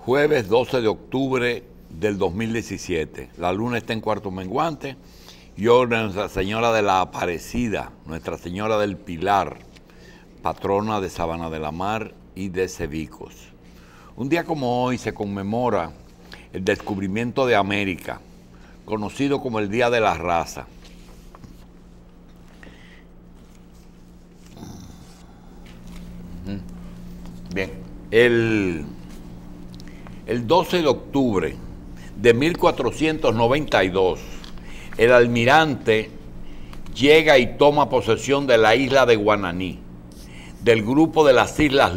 Jueves 12 de octubre del 2017. La luna está en cuarto menguante y hoy Nuestra Señora de la Aparecida, Nuestra Señora del Pilar, patrona de Sabana de la Mar y de Cebicos. Un día como hoy se conmemora el descubrimiento de América, conocido como el Día de la Raza. Bien, el 12 de octubre de 1492, el almirante llega y toma posesión de la isla de Guananí, del grupo de las Islas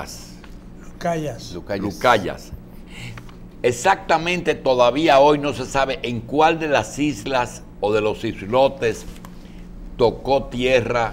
Lucayas. Exactamente, todavía hoy no se sabe en cuál de las islas o de los islotes tocó tierra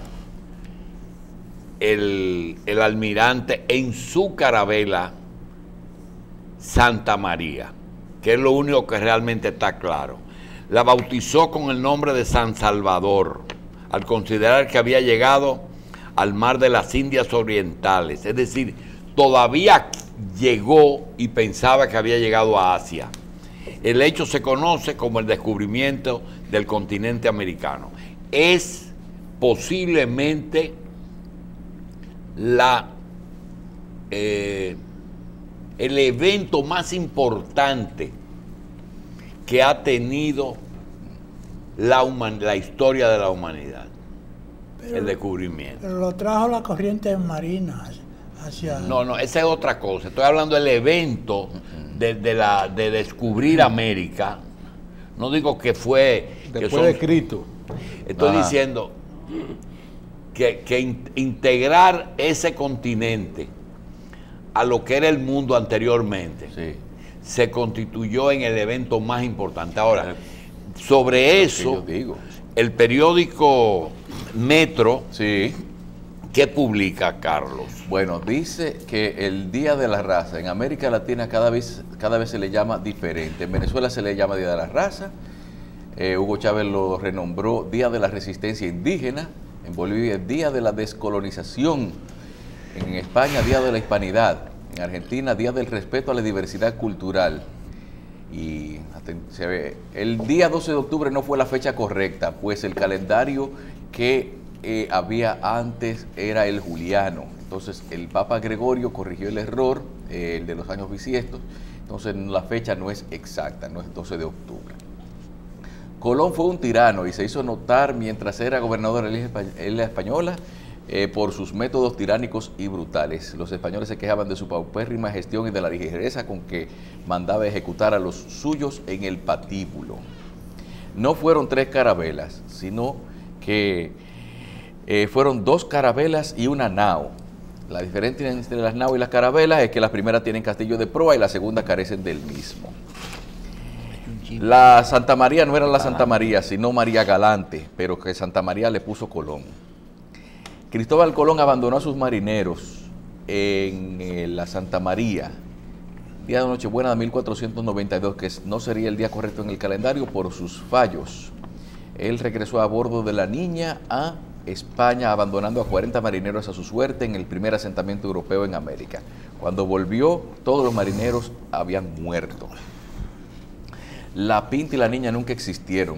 el almirante en su carabela Santa María, que es lo único que realmente está claro. La bautizó con el nombre de San Salvador, al considerar que había llegado al mar de las Indias Orientales, es decir, todavía llegó y pensaba que había llegado a Asia. El hecho se conoce como el descubrimiento del continente americano. Es posiblemente el evento más importante que ha tenido la historia de la humanidad, el descubrimiento. Pero lo trajo la corriente marina hacia... No, esa es otra cosa. Estoy hablando del evento de descubrir América. No digo que fue... Después de Cristo. Estoy diciendo que integrar ese continente a lo que era el mundo anteriormente, sí, se constituyó en el evento más importante. Ahora, sobre eso, el periódico Metro, sí, ¿qué publica, Carlos? Bueno, dice que el Día de la Raza en América Latina cada vez se le llama diferente. En Venezuela se le llama Día de la Raza, Hugo Chávez lo renombró Día de la Resistencia Indígena, en Bolivia Día de la Descolonización, en España Día de la Hispanidad, en Argentina Día del Respeto a la Diversidad Cultural. Y el día 12 de octubre no fue la fecha correcta, pues el calendario que había antes era el juliano. Entonces el Papa Gregorio corrigió el error, el de los años bisiestos. Entonces la fecha no es exacta, no es 12 de octubre. Colón fue un tirano y se hizo notar mientras era gobernador de la isla española por sus métodos tiránicos y brutales. Los españoles se quejaban de su paupérrima gestión y de la ligereza con que mandaba ejecutar a los suyos en el patíbulo. No fueron 3 carabelas, sino que fueron 2 carabelas y una nao. La diferencia entre las nao y las carabelas es que las primeras tienen castillo de proa y las segundas carecen del mismo. La Santa María no era la Santa María, sino María Galante, pero que Santa María le puso Colón. Cristóbal Colón abandonó a sus marineros en la Santa María, día de Nochebuena de 1492, que no sería el día correcto en el calendario por sus fallos. Él regresó a bordo de la Niña a España, abandonando a 40 marineros a su suerte en el primer asentamiento europeo en América. Cuando volvió, todos los marineros habían muerto. La Pinta y la Niña nunca existieron.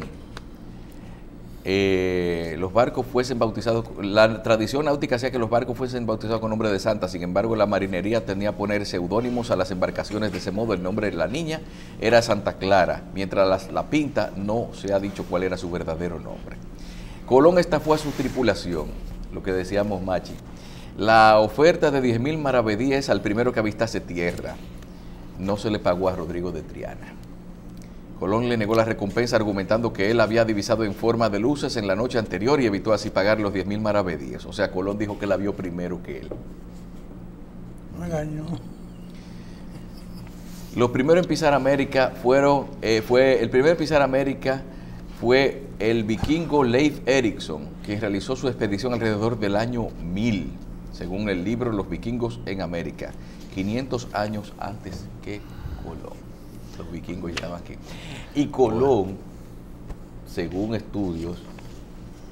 Los barcos fuesen bautizados, la tradición náutica hacía que los barcos fuesen bautizados con nombre de santa. Sin embargo, la marinería tenía que poner seudónimos a las embarcaciones. De ese modo, el nombre de la Niña era Santa Clara, mientras la Pinta no se ha dicho cuál era su verdadero nombre. Colón estafó a su tripulación, lo que decíamos, Machi. La oferta de 10.000 maravedíes al primero que avistase tierra no se le pagó a Rodrigo de Triana. Colón le negó la recompensa argumentando que él había divisado en forma de luces en la noche anterior y evitó así pagar los 10.000 maravedíes. O sea, Colón dijo que la vio primero que él. Me engañó. Los primeros en pisar América el primero en pisar América fue el vikingo Leif Erikson, quien realizó su expedición alrededor del año 1000, según el libro Los vikingos en América, 500 años antes que Colón. Los vikingos llegaban aquí. Y Colón, según estudios,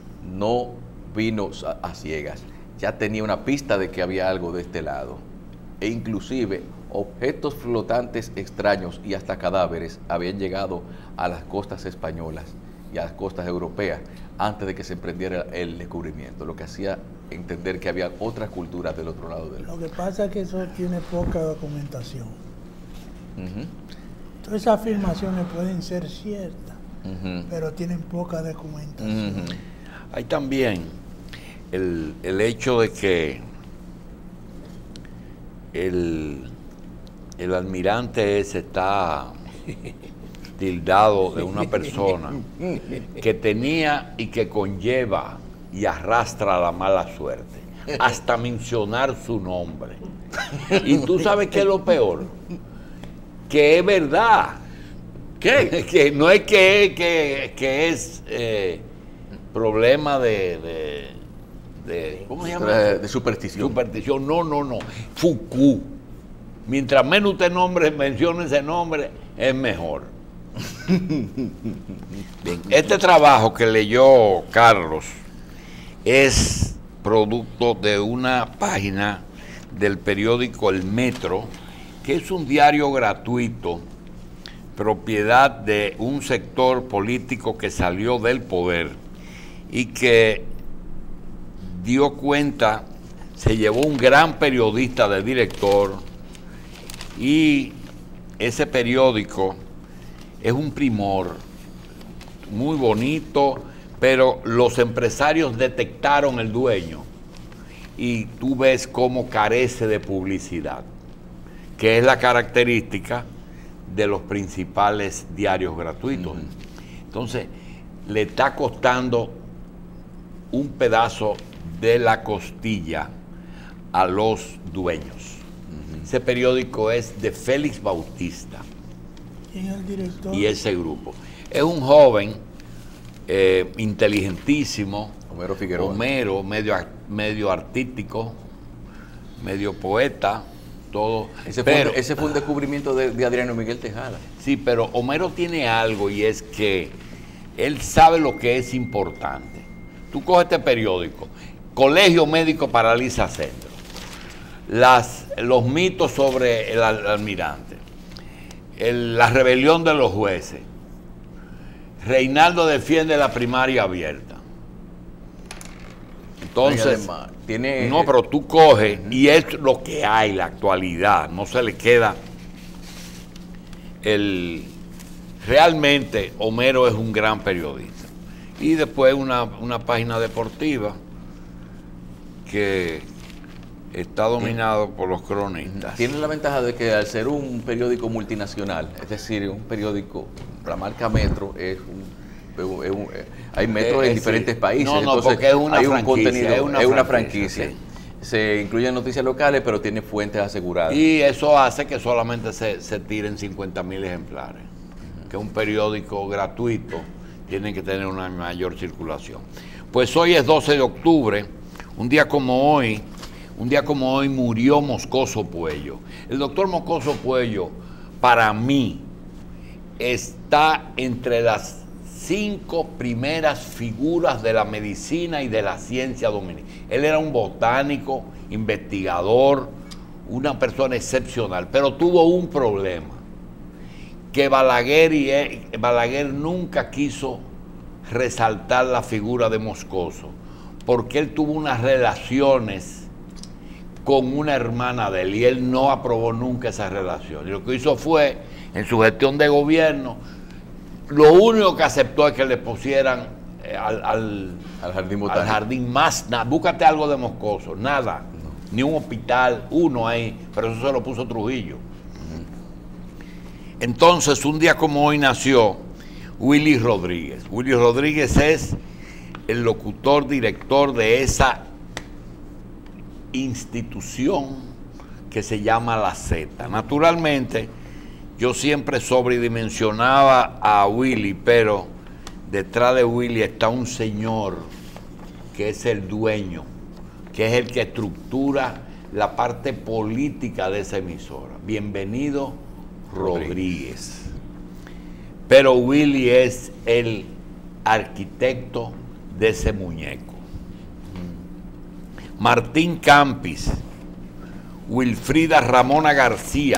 no vino a ciegas. Ya tenía una pista de que había algo de este lado. e inclusive objetos flotantes extraños y hasta cadáveres habían llegado a las costas españolas y a las costas europeas antes de que se emprendiera el descubrimiento, lo que hacía entender que había otras culturas del otro lado del Lo mundo. que pasa es que eso tiene poca documentación. Ujú, Todas esas afirmaciones pueden ser ciertas, ujú, pero tienen poca documentación. ujú. Hay también el hecho de que el almirante ese está tildado de una persona que tenía y que conlleva y arrastra la mala suerte, hasta mencionar su nombre. Y tú sabes qué es lo peor, que es verdad. ¿Qué? Que no es que es problema de ¿cómo se llama? De superstición. Superstición. No. Foucault. Mientras menos usted mencione ese nombre, es mejor. Bien, este trabajo que leyó Carlos es producto de una página del periódico El Metro, que es un diario gratuito, propiedad de un sector político que salió del poder y que dio cuenta, se llevó un gran periodista de director, y ese periódico es un primor, muy bonito, pero los empresarios detectaron el dueño y tú ves cómo carece de publicidad, que es la característica de los principales diarios gratuitos. Entonces, le está costando un pedazo de la costilla a los dueños. Ese periódico es de Félix Bautista ¿Quién es el director? y ese grupo. Es un joven inteligentísimo, Homero Figueroa. Homero, medio artístico, medio poeta, todo. Ese fue un descubrimiento de Adriano Miguel Tejada. Sí, pero Homero tiene algo, y es que él sabe lo que es importante. Tú coges este periódico, Colegio Médico Paraliza Centro, los mitos sobre el almirante, la rebelión de los jueces, Reinaldo defiende la primaria abierta. Entonces, no, pero tú coges y es lo que hay, la actualidad, no se le queda realmente Homero es un gran periodista. Y después una página deportiva que está dominado por los cronistas. Tiene la ventaja de que al ser un periódico multinacional, es decir, un periódico, la marca Metro hay Metro en diferentes países. No, entonces porque es una hay un franquicia, contenido, es una franquicia. Sí. Se incluyen noticias locales, pero tiene fuentes aseguradas. Y eso hace que solamente se tiren 50,000 ejemplares. Que un periódico gratuito tiene que tener una mayor circulación. Pues hoy es 12 de octubre, un día como hoy murió Moscoso Puello. El doctor Moscoso Puello, para mí, está entre las 5 primeras figuras de la medicina y de la ciencia dominicana. Él era un botánico, investigador, una persona excepcional, pero tuvo un problema, que Balaguer nunca quiso resaltar la figura de Moscoso, porque él tuvo unas relaciones con una hermana de él y él no aprobó nunca esa relación. Y lo que hizo fue, en su gestión de gobierno, lo único que aceptó es que le pusieran al jardín botánico. Al jardín más nada. Búscate algo de Moscoso, nada. Ni un hospital, uno ahí, pero eso se lo puso Trujillo. Entonces, un día como hoy nació Willy Rodríguez. Willy Rodríguez es el locutor, director de esa institución que se llama La Z. Naturalmente, yo siempre sobredimensionaba a Willy, pero detrás de Willy está un señor que es el dueño, que es el que estructura la parte política de esa emisora. Bienvenido, Rodríguez. Pero Willy es el arquitecto de ese muñeco. Martín Campis, Wilfrida Ramona García,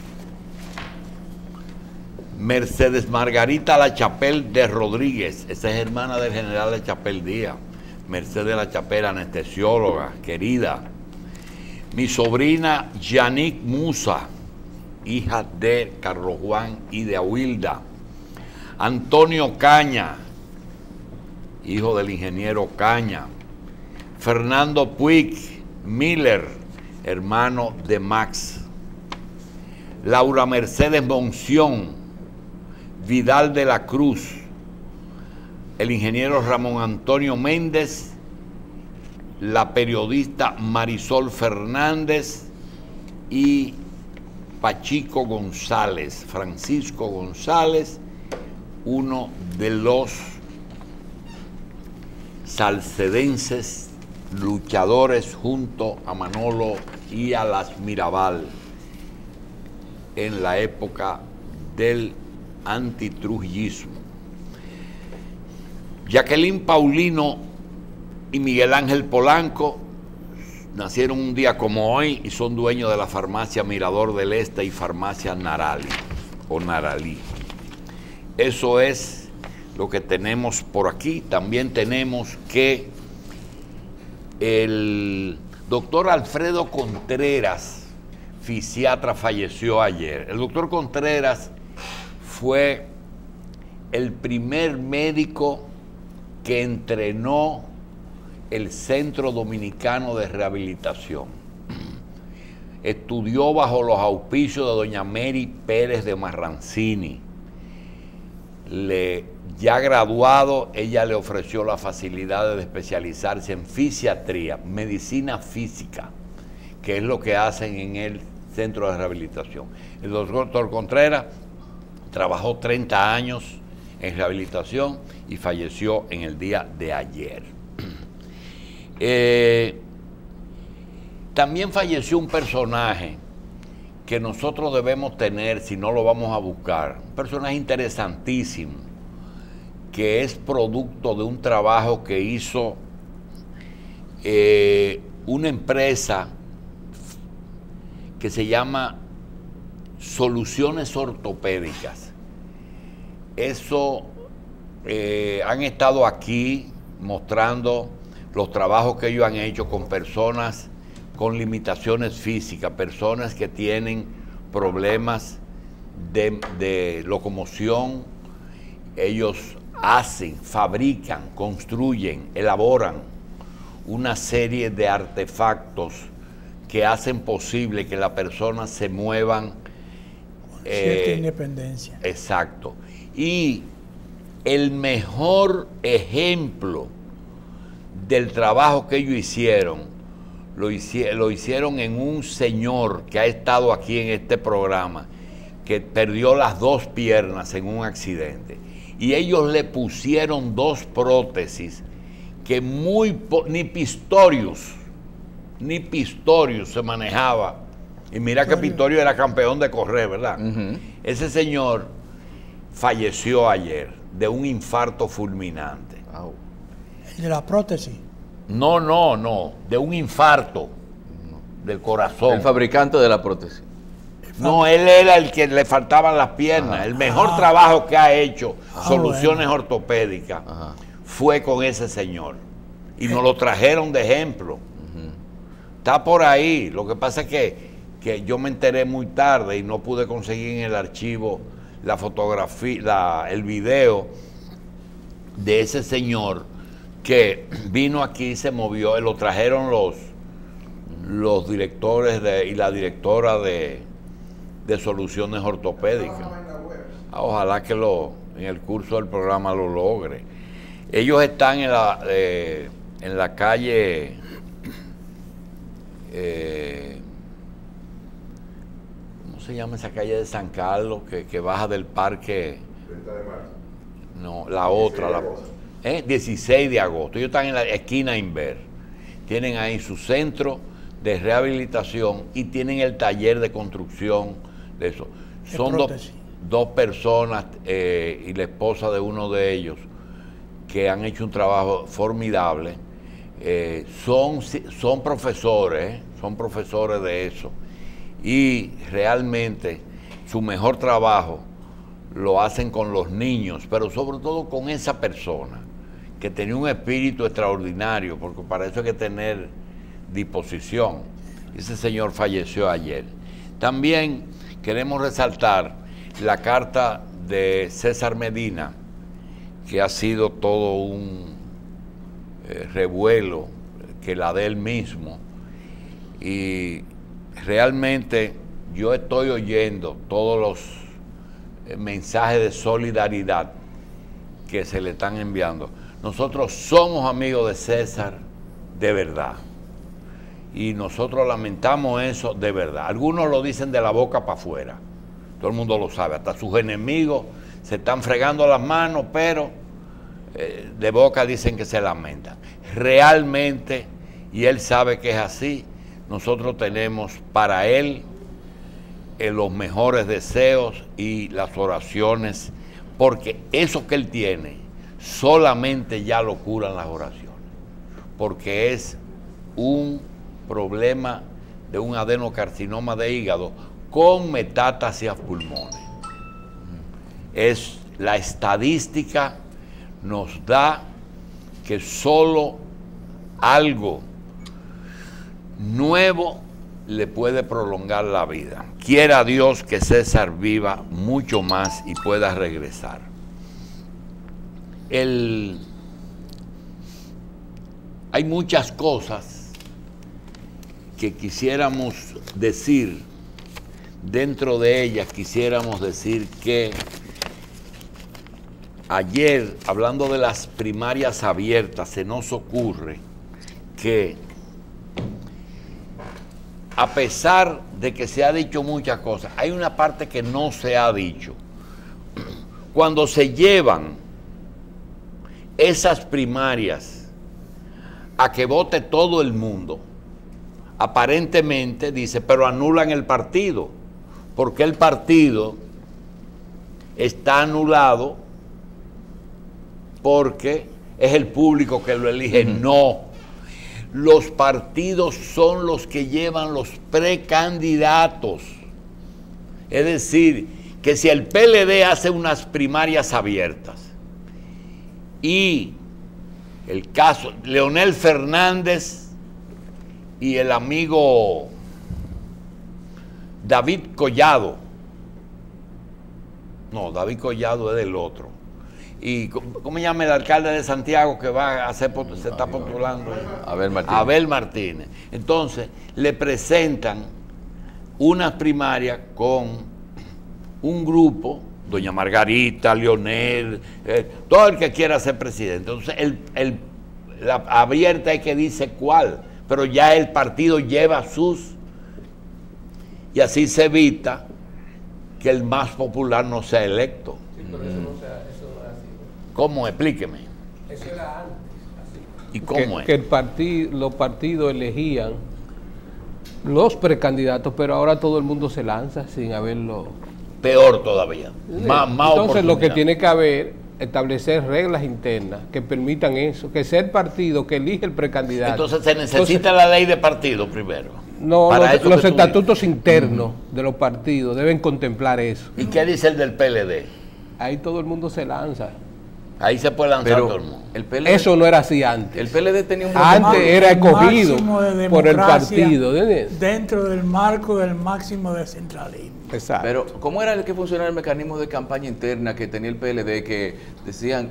Mercedes Margarita Lachapelle de Rodríguez, esa es hermana del general Lachapelle Díaz. Mercedes Lachapelle, anestesióloga, querida. Mi sobrina Yannick Musa, hija de Carlos Juan y de Ahuilda. Antonio Caña, hijo del ingeniero Caña. Fernando Puig Miller, hermano de Max. Laura Mercedes Monción, Vidal de la Cruz, el ingeniero Ramón Antonio Méndez, la periodista Marisol Fernández y Pachico González, Francisco González, uno de los salcedenses luchadores junto a Manolo y a las Mirabal en la época del antitrujillismo. Jacqueline Paulino y Miguel Ángel Polanco nacieron un día como hoy y son dueños de la farmacia Mirador del Este y farmacia Narali o Naralí. Eso es lo que tenemos por aquí. También tenemos que el doctor Alfredo Contreras, fisiatra, falleció ayer. El doctor Contreras fue el primer médico que entrenó el Centro Dominicano de Rehabilitación. Estudió bajo los auspicios de doña Mary Pérez de Marrancini. Ya graduado, ella le ofreció la facilidad de especializarse en fisiatría, medicina física, que es lo que hacen en el Centro de Rehabilitación. El doctor Contreras trabajó 30 años en rehabilitación y falleció en el día de ayer. También falleció un personaje que nosotros debemos tener si no lo vamos a buscar, un personaje interesantísimo, que es producto de un trabajo que hizo una empresa que se llama Soluciones Ortopédicas. Eso han estado aquí mostrando los trabajos que ellos han hecho con personas con limitaciones físicas, personas que tienen problemas de locomoción. Ellos hacen, fabrican, construyen, elaboran una serie de artefactos que hacen posible que las personas se muevan. Cierta independencia. Exacto. Y el mejor ejemplo del trabajo que ellos hicieron, lo hicieron en un señor que ha estado aquí en este programa, que perdió las 2 piernas en un accidente. Y ellos le pusieron 2 prótesis que ni Pistorius se manejaba. Y mira que Pistorius era campeón de correr, ¿verdad? Ese señor falleció ayer de un infarto fulminante. Wow. ¿De la prótesis? No, de un infarto del corazón. El fabricante de la prótesis. No, él era el que le faltaban las piernas. El mejor trabajo que ha hecho Soluciones Ortopédicas fue con ese señor. Y nos lo trajeron de ejemplo. Está por ahí. Lo que pasa es que yo me enteré muy tarde y no pude conseguir en el archivo la fotografía, el video de ese señor que vino aquí y se movió. Lo trajeron los directores y la directora de Soluciones Ortopédicas. Ojalá que en el curso del programa lo logre. Ellos están en la calle ¿cómo se llama esa calle de San Carlos que baja del parque? 30 de marzo. No, la otra, 16 de agosto. Ellos están en la esquina Inver. Tienen ahí su centro de rehabilitación y tienen el taller de construcción de eso. Son dos personas y la esposa de uno de ellos que han hecho un trabajo formidable. son profesores de eso, y realmente su mejor trabajo lo hacen con los niños, pero sobre todo con esa persona que tenía un espíritu extraordinario, porque para eso hay que tener disposición. Ese señor falleció ayer. También queremos resaltar la carta de César Medina, que ha sido todo un revuelo, que la de él mismo, y realmente yo estoy oyendo todos los mensajes de solidaridad que se le están enviando. Nosotros somos amigos de César de verdad, y nosotros lamentamos eso de verdad. Algunos lo dicen de la boca para afuera, todo el mundo lo sabe, hasta sus enemigos se están fregando las manos, pero de boca dicen que se lamentan. Realmente, y él sabe que es así, nosotros tenemos para él los mejores deseos y las oraciones, porque eso que él tiene solamente ya lo curan las oraciones, porque es un problema de un adenocarcinoma de hígado con metástasis a pulmones. Es la estadística nos da que solo algo nuevo le puede prolongar la vida. Quiera Dios que César viva mucho más y pueda regresar. Hay muchas cosas que quisiéramos decir. Dentro de ellas quisiéramos decir que ayer, hablando de las primarias abiertas, se nos ocurre que, a pesar de que se ha dicho muchas cosas, hay una parte que no se ha dicho. Cuando se llevan esas primarias a que vote todo el mundo, aparentemente dice, pero anulan el partido, porque el partido está anulado porque es el público que lo elige. No, los partidos son los que llevan los precandidatos. Es decir, que si el PLD hace unas primarias abiertas y el caso Leonel Fernández y el amigo David Collado, no, David Collado es del otro, y ¿cómo se llama el alcalde de Santiago que va a hacer, se está postulando? Abel Martínez. Entonces le presentan unas primarias con un grupo, doña Margarita, Leonel, todo el que quiera ser presidente. Entonces la abierta es que dice cuál, pero ya el partido lleva sus, y así se evita que el más popular no sea electo. Sí, pero eso no era así. ¿Cómo? Explíqueme. Eso era antes, así. ¿Y cómo es? Que los partidos elegían los precandidatos, pero ahora todo el mundo se lanza sin haberlo. Peor todavía. Sí. Más Entonces lo que oportunidad. tiene que haber, establecer reglas internas que permitan eso, que sea el partido que elige el precandidato. Entonces se necesita la ley de partido primero. No, Para eso los que tú estatutos internos de los partidos deben contemplar eso. dices. ¿Y qué dice el del PLD? Ahí todo el mundo se lanza. Ahí se puede lanzar Pero todo el mundo. el PLD, Eso no era así antes. el PLD tenía un Antes era El escogido máximo de por el democracia partido. ¿Entiendes? dentro del marco del máximo descentralismo. Exacto. Pero, ¿cómo era el que funcionaba el mecanismo de campaña interna que tenía el PLD? Que decían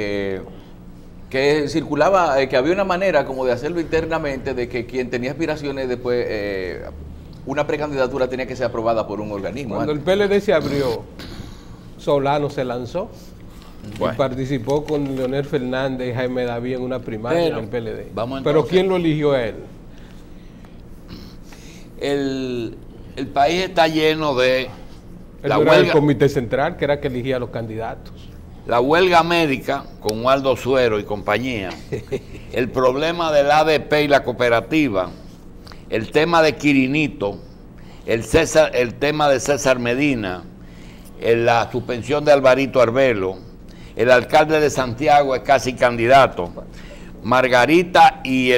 que circulaba, que había una manera como de hacerlo internamente, de que quien tenía aspiraciones después, una precandidatura tenía que ser aprobada por un organismo. Cuando el antes. PLD se abrió, Solano se lanzó Bueno. y participó con Leonel Fernández y Jaime David en una primaria Pero, del PLD. vamos Pero entonces. ¿quién lo eligió a él? El país está lleno de Él la no era el huelga, comité central, que era que elegía a los candidatos. la huelga médica con Waldo Suero y compañía, el problema del ADP y la cooperativa, el tema de Quirinito, el tema de César Medina, la suspensión de Alvarito Arbelo, el alcalde de Santiago es casi candidato. Margarita y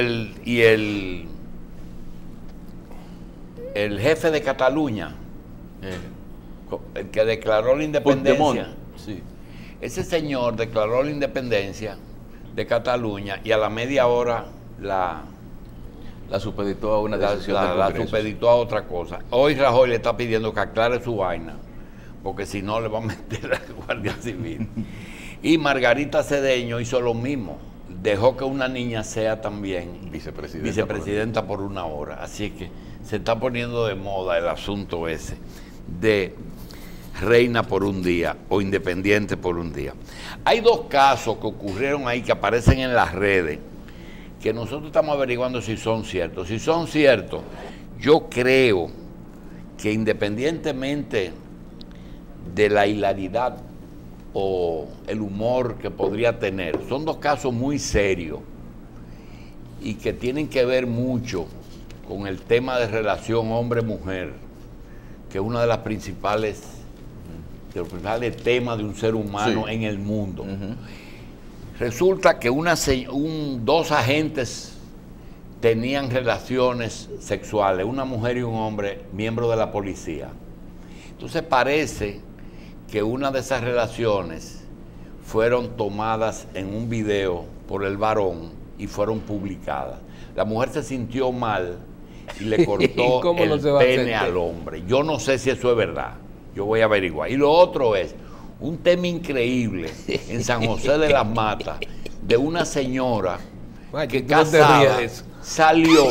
el jefe de Cataluña, el que declaró la independencia. Puigdemont, sí. Ese señor declaró la independencia de Cataluña y a la media hora la supeditó a una decisión del Congreso. supeditó a otra cosa. Hoy Rajoy le está pidiendo que aclare su vaina, porque si no le va a meter a la Guardia Civil. Y Margarita Cedeño hizo lo mismo. Dejó que una niña sea también vicepresidenta por una hora. Así que se está poniendo de moda el asunto ese de reina por un día o independiente por un día. Hay dos casos que ocurrieron ahí que aparecen en las redes que nosotros estamos averiguando si son ciertos. Si son ciertos, yo creo que independientemente de la hilaridad o el humor que podría tener, son dos casos muy serios y que tienen que ver mucho con el tema de relación hombre-mujer, que es uno de los principales temas de un ser humano en el mundo. Resulta que dos agentes tenían relaciones sexuales, una mujer y un hombre, miembros de la policía. Entonces parece que una de esas relaciones fueron tomadas en un video por el varón y fueron publicadas. La mujer se sintió mal y le cortó el pene al hombre. Yo no sé si eso es verdad. Yo voy a averiguar. Y lo otro es un tema increíble en San José de las Matas de una señora que casada salió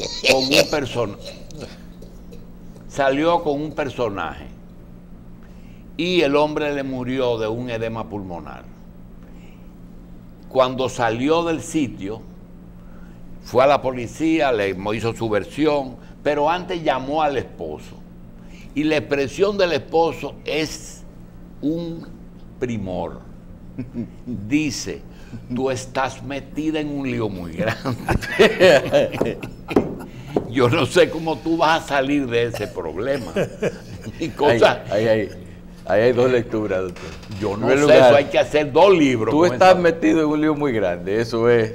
con un personaje y el hombre le murió de un edema pulmonar. Cuando salió del sitio, fue a la policía, le hizo su versión, pero antes llamó al esposo. Y la expresión del esposo es un primor. Dice: tú estás metida en un lío muy grande. Yo no sé cómo tú vas a salir de ese problema. Y cosas... Ahí hay dos lecturas, doctor. Yo no sé, eso hay que hacer 2 libros. Tú estás metido en un lío muy grande, eso es.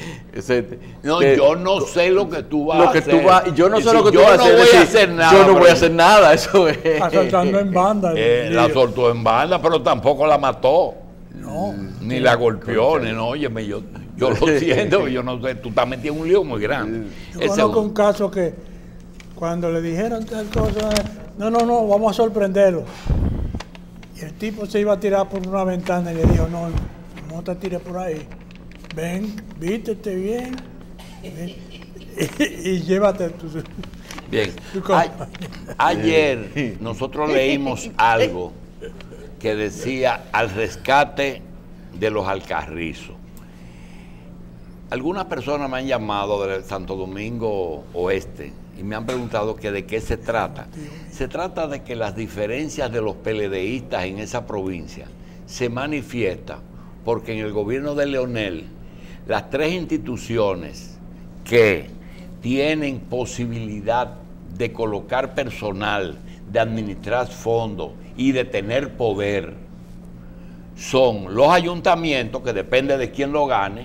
Yo no sé lo que tú vas a hacer. Yo no sé lo que tú vas a hacer. Yo no voy a hacer nada. Yo no voy a hacer nada, eso es. Asaltando en banda. La soltó en banda, pero tampoco la mató. No. Ni la golpeó, ni no. Óyeme, yo lo siento, yo no sé. Tú estás metido en un lío muy grande. Yo conozco un caso que cuando le dijeron tal cosa, no, vamos a sorprenderlo. Y el tipo se iba a tirar por una ventana y le dijo: no te tires por ahí. Ven, vístete bien. Ven, y llévate tu... Bien. Ayer nosotros leímos algo que decía: al rescate de los Alcarrizos. Algunas personas me han llamado del Santo Domingo Oeste y me han preguntado que de qué se trata. Se trata de que las diferencias de los PLDistas en esa provincia se manifiestan porque en el gobierno de Leonel, las 3 instituciones que tienen posibilidad de colocar personal, de administrar fondos y de tener poder, son los ayuntamientos, que depende de quién lo gane,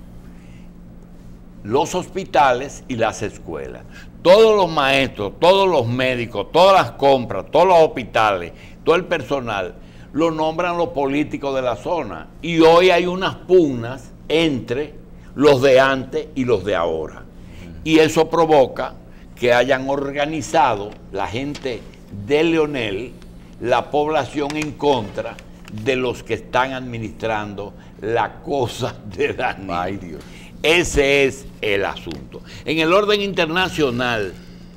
los hospitales y las escuelas. Todos los maestros, todos los médicos, todas las compras, todos los hospitales, todo el personal, lo nombran los políticos de la zona. Y hoy hay unas pugnas entre los de antes y los de ahora. Y eso provoca que hayan organizado la gente de Leonel, la población en contra de los que están administrando la cosa de Daniel. Ay, Dios. Ese es el asunto. En el orden internacional,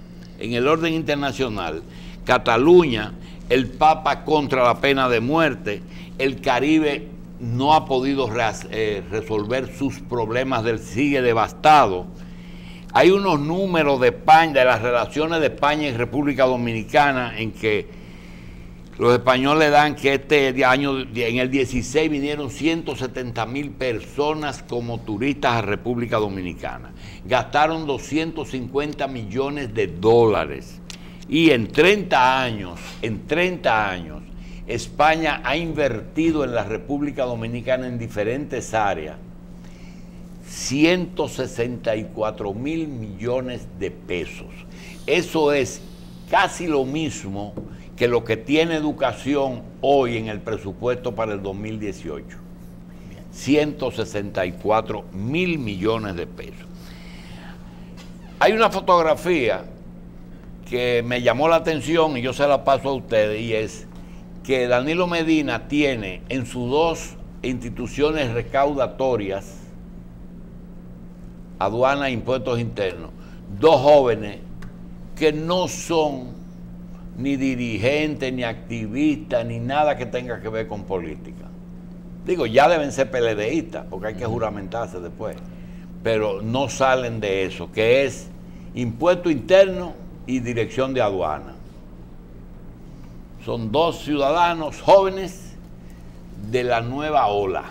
Cataluña, el Papa contra la pena de muerte, el Caribe no ha podido resolver sus problemas, sigue devastado. Hay unos números de España, de las relaciones de España y República Dominicana, en que los españoles dan que este año, en el 16, vinieron 170,000 personas como turistas a República Dominicana. Gastaron 250 millones de dólares. Y en 30 años, España ha invertido en la República Dominicana en diferentes áreas 164 mil millones de pesos. Eso es casi lo mismo que lo que tiene educación hoy en el presupuesto para el 2018. 164 mil millones de pesos. Hay una fotografía que me llamó la atención y yo se la paso a ustedes, y es que Danilo Medina tiene en sus dos instituciones recaudatorias, aduana e impuestos internos, dos jóvenes que no son ni dirigentes, ni activistas, ni nada que tenga que ver con política. Digo, ya deben ser PLDistas, porque hay que juramentarse después, pero no salen de eso, que es impuesto interno y dirección de aduana. Son dos ciudadanos jóvenes de la nueva ola.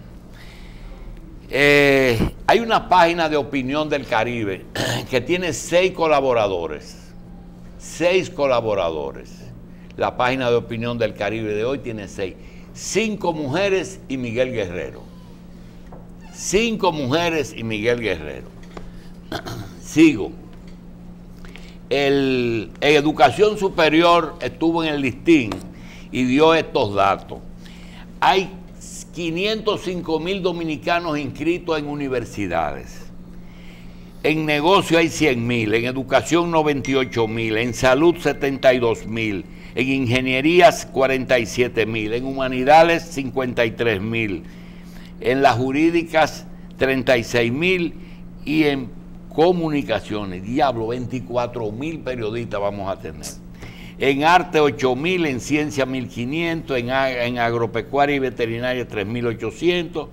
Hay una página de Opinión del Caribe que tiene 6 colaboradores. 6 colaboradores. La página de Opinión del Caribe de hoy tiene 6. 5 mujeres y Miguel Guerrero. 5 mujeres y Miguel Guerrero. Sigo. En educación superior estuvo en el listín y dio estos datos. Hay 505.000 dominicanos inscritos en universidades. En negocio hay 100.000, en educación 98.000, en salud 72.000, en ingenierías 47.000, en humanidades 53.000, en las jurídicas 36.000 y en comunicaciones, diablo, 24.000 periodistas vamos a tener. En arte 8.000, en ciencia 1.500, en agropecuaria y veterinaria 3.800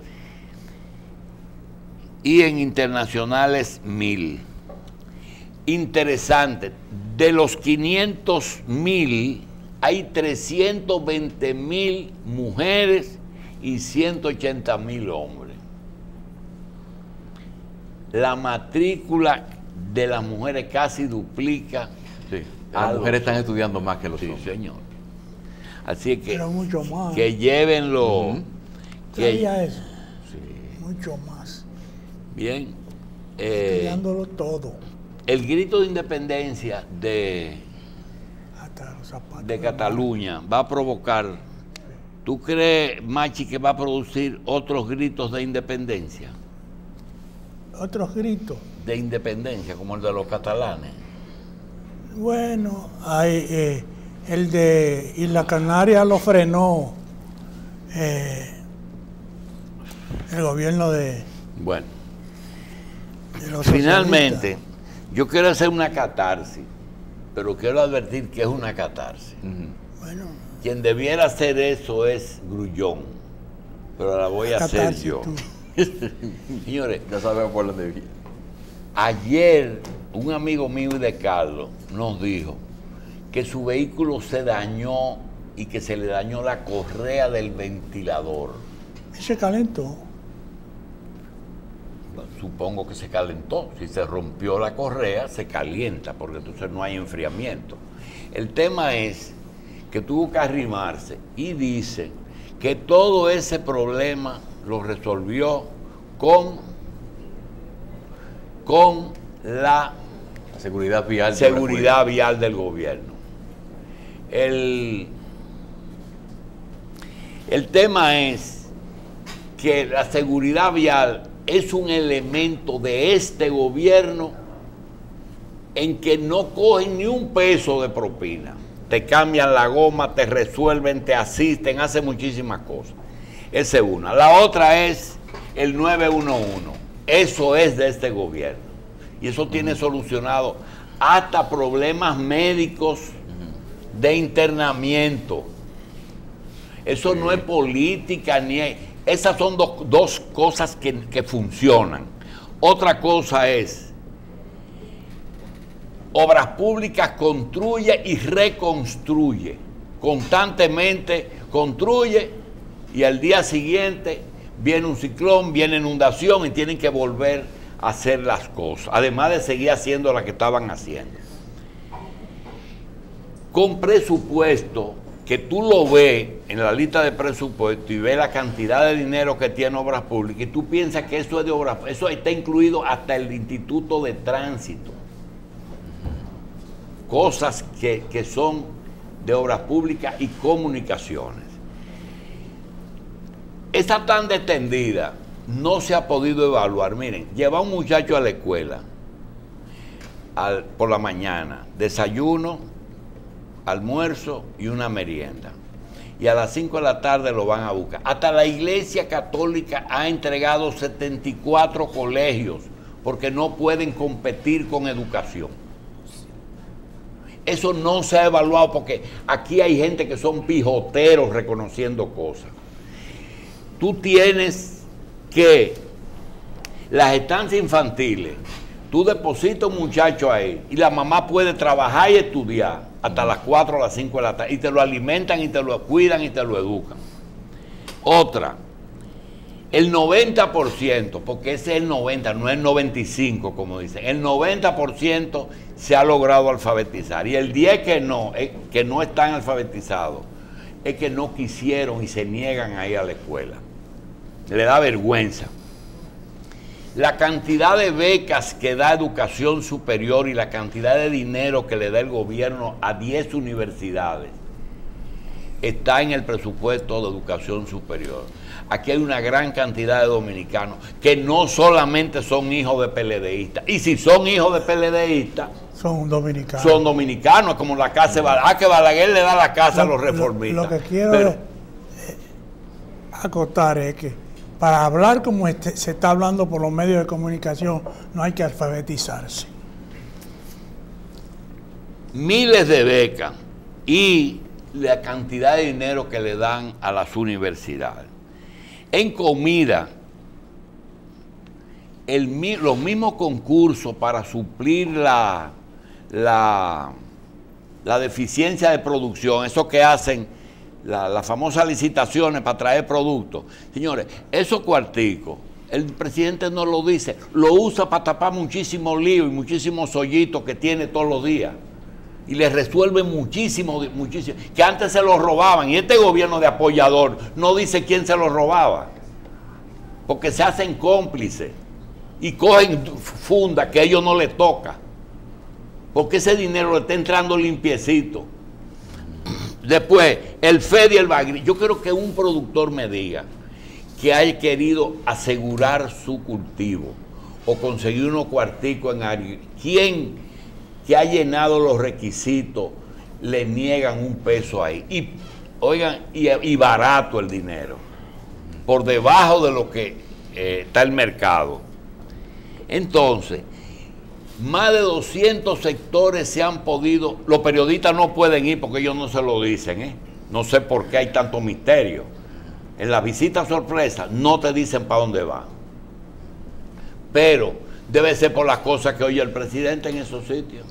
y en internacionales 1.000. Interesante, de los 500.000 hay 320.000 mujeres y 180.000 hombres. La matrícula de las mujeres casi duplica. Sí, las mujeres están estudiando más que los hombres. Sí, señor. Así que, pero mucho más. Que llévenlo. Eso. Sí. Mucho más. Bien. Estudiándolo todo. El grito de independencia de Cataluña va a provocar. ¿Tú crees, Machi, que va a producir otros gritos de independencia? Otros gritos de independencia como el de los catalanes. Bueno, hay el de Isla Canaria lo frenó el gobierno de los finalmente yo quiero hacer una catarsis, pero quiero advertir que es una catarsis. Bueno, quien debiera hacer eso es Grullón, pero la voy a hacer yo. Señores, ya sabemos por dónde viene. Ayer un amigo mío de Carlos nos dijo que su vehículo se dañó y que se le dañó la correa del ventilador. ¿Se calentó? Supongo que se calentó. Si se rompió la correa, se calienta, porque entonces no hay enfriamiento. El tema es que tuvo que arrimarse y dice que todo ese problema lo resolvió con la seguridad vial del gobierno. El tema es que la seguridad vial es un elemento de este gobierno en que no cogen ni un peso de propina. Te cambian la goma, te resuelven, te asisten, hacen muchísimas cosas. Esa es una. La otra es el 911. Eso es de este gobierno. Y eso tiene solucionado hasta problemas médicos de internamiento. Eso no es política, ni es... Esas son dos cosas que funcionan. Otra cosa es, Obras Públicas construye y reconstruye. Constantemente construye y al día siguiente viene un ciclón, viene inundación y tienen que volver a hacer las cosas. Además de seguir haciendo las que estaban haciendo. Con presupuesto que tú lo ves en la lista de presupuesto y ves la cantidad de dinero que tiene Obras Públicas y tú piensas que eso es de obras, eso está incluido hasta el Instituto de Tránsito. Cosas que son de Obras Públicas y Comunicaciones. Esa tan extendida no se ha podido evaluar. Miren, lleva a un muchacho a la escuela por la mañana, desayuno, almuerzo y una merienda. Y a las 5 de la tarde lo van a buscar. Hasta la Iglesia Católica ha entregado 74 colegios porque no pueden competir con educación. Eso no se ha evaluado porque aquí hay gente que son pijoteros reconociendo cosas. Tú tienes que las estancias infantiles, tú depositas un muchacho ahí y la mamá puede trabajar y estudiar hasta las 4 o las 5 de la tarde y te lo alimentan y te lo cuidan y te lo educan. Otra, el 90%, porque ese es el 90, no es el 95 como dicen, el 90% se ha logrado alfabetizar y el 10 que no están alfabetizados es que no quisieron y se niegan a ir a la escuela. Le da vergüenza. La cantidad de becas que da educación superior y la cantidad de dinero que le da el gobierno a 10 universidades está en el presupuesto de educación superior. Aquí hay una gran cantidad de dominicanos que no solamente son hijos de PLDistas, y si son hijos de PLDistas, son dominicanos. Son dominicanos, como la casa de Balaguer. Que Balaguer le da la casa a los reformistas. Lo que quiero acotar es que para hablar como se está hablando por los medios de comunicación, no hay que alfabetizarse. Miles de becas y la cantidad de dinero que le dan a las universidades. En comida, los mismos concursos para suplir la deficiencia de producción, eso que hacen las famosas licitaciones para traer productos. Señores, esos cuarticos, el presidente no lo dice, lo usa para tapar muchísimos líos y muchísimos hoyitos que tiene todos los días. Y le resuelven muchísimo, que antes se los robaban. Y este gobierno de apoyador no dice quién se los robaba. Porque se hacen cómplices y cogen funda que a ellos no les toca. Porque ese dinero le está entrando limpiecito. Después, el FED y el Bagri. Yo quiero que un productor me diga que haya querido asegurar su cultivo o conseguir unos cuarticos en área. ¿Quién que ha llenado los requisitos le niegan un peso ahí? Y oigan, y barato el dinero, por debajo de lo que está el mercado. Entonces, más de 200 sectores se han podido, los periodistas no pueden ir porque ellos no se lo dicen, no sé por qué hay tanto misterio. En las visitas sorpresa no te dicen para dónde van, pero debe ser por las cosas que oye el presidente en esos sitios.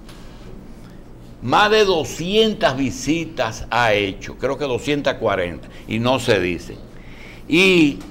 Más de 200 visitas ha hecho, creo que 240, y no se dice. Y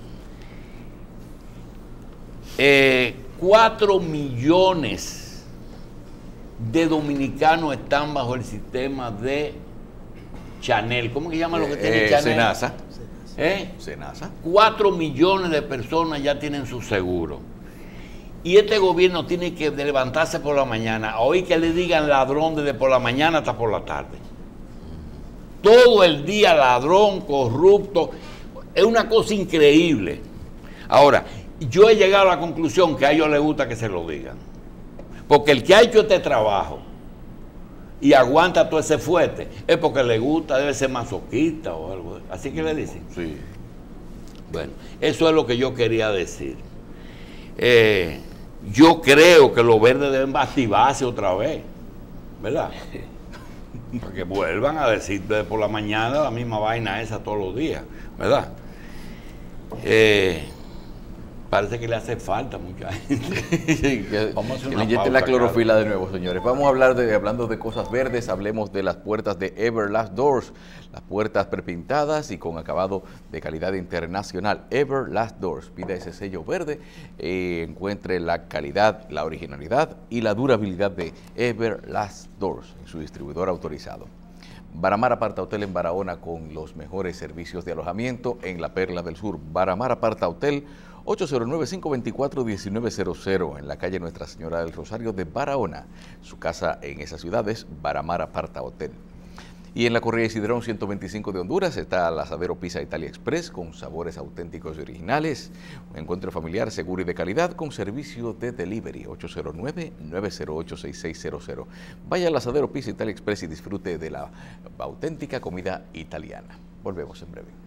4 millones de dominicanos están bajo el sistema de Chanel. ¿Cómo que llama lo que tiene Chanel? Senasa. Senasa. 4 millones de personas ya tienen su seguro. Y este gobierno tiene que levantarse por la mañana, oír que le digan ladrón desde por la mañana hasta por la tarde. Todo el día ladrón, corrupto. Es una cosa increíble. Ahora, yo he llegado a la conclusión que a ellos les gusta que se lo digan. Porque el que ha hecho este trabajo y aguanta todo ese fuerte es porque le gusta, debe ser masoquista o algo. Así que le dicen. Sí. Bueno, eso es lo que yo quería decir. Yo creo que los verdes deben activarse otra vez, ¿verdad? Para que vuelvan a decir por la mañana la misma vaina esa todos los días, ¿verdad? Parece que le hace falta a mucha gente. Vamos a hacer una pausa, la clorofila de nuevo, señores. Vamos a hablar hablando de cosas verdes, hablemos de las puertas de Everlast Doors, las puertas prepintadas y con acabado de calidad internacional. Everlast Doors, pida ese sello verde, encuentre la calidad, la originalidad y la durabilidad de Everlast Doors en su distribuidor autorizado. Baramar Aparta Hotel en Barahona, con los mejores servicios de alojamiento en la Perla del Sur. Baramar Aparta Hotel, 809-524-1900, en la calle Nuestra Señora del Rosario de Barahona. Su casa en esa ciudad es Baramar Aparta Hotel. Y en la Correa Isidrón 125 de Honduras está el asadero Pizza Italia Express, con sabores auténticos y originales. Un encuentro familiar seguro y de calidad, con servicio de delivery. 809-908-6600. Vaya al asadero Pizza Italia Express y disfrute de la auténtica comida italiana. Volvemos en breve.